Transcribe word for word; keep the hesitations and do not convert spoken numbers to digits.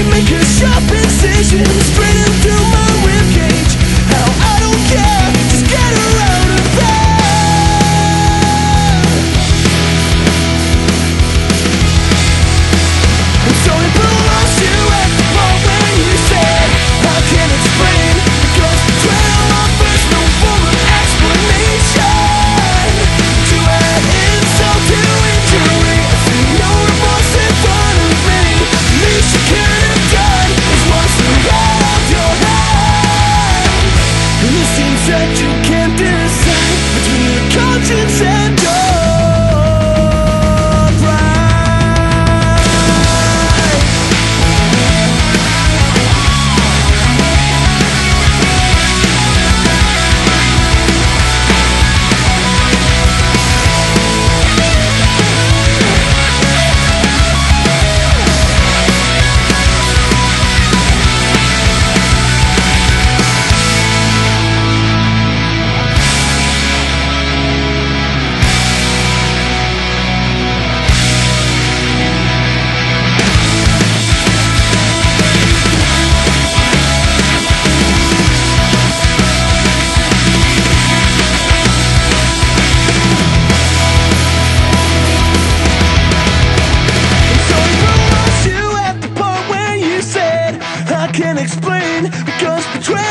make a sharp incision straight into my ribcage. How I don't care, just get her out of bed. And so it belongs to you at the point when you said I can't explain, because betrayal offers no form of explanation to an insult to injury. I see no remorse in front of me. Least you could have done is once around your head. And it seems that you can't decide between your conscience and your can't explain, because betrayal